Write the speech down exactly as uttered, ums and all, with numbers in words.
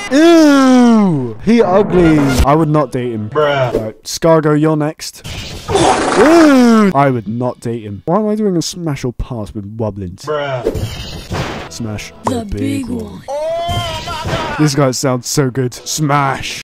Ew! He ugly. I would not date him. Bruh. Right, Scargo, you're next. Ew! I would not date him. Why am I doing a smash or pass with Wublins? Bruh. Smash The big one. This guy sounds so good. Smash!